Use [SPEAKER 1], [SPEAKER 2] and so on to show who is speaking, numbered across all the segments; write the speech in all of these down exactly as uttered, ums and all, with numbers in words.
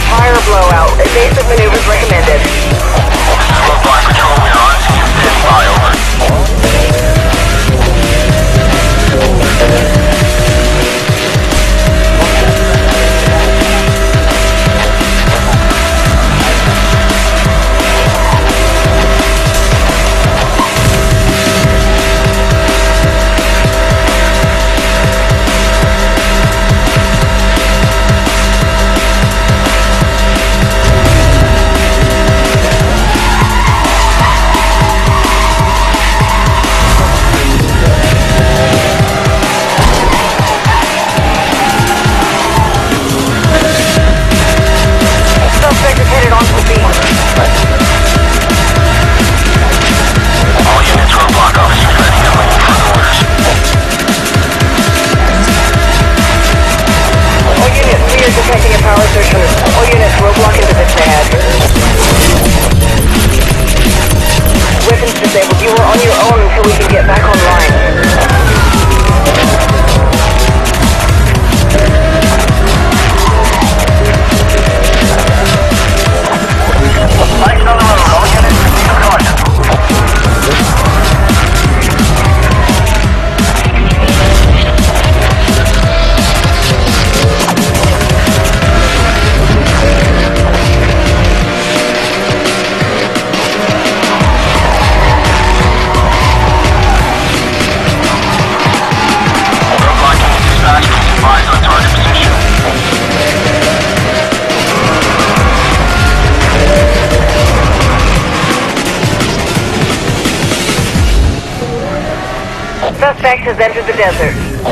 [SPEAKER 1] Tire blowout. Evasive maneuvers recommended.
[SPEAKER 2] Roadblock Patrol, we are on scene. Stand by, over.
[SPEAKER 1] Suspect has entered the desert.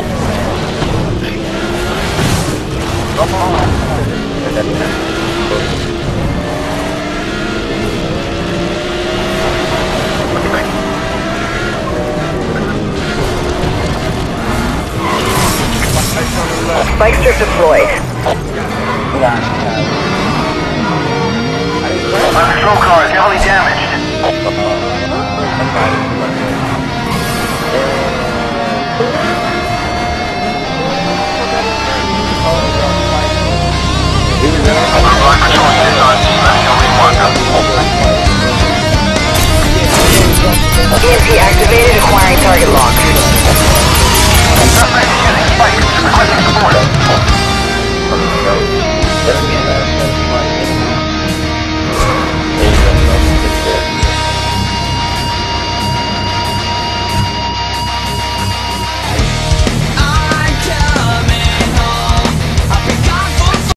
[SPEAKER 1] Spike strip deployed.
[SPEAKER 2] Our patrol car is heavily damaged. Roadblock Patrol is on scene. Let me know when you want them.
[SPEAKER 1] E M P activated, acquiring target lock.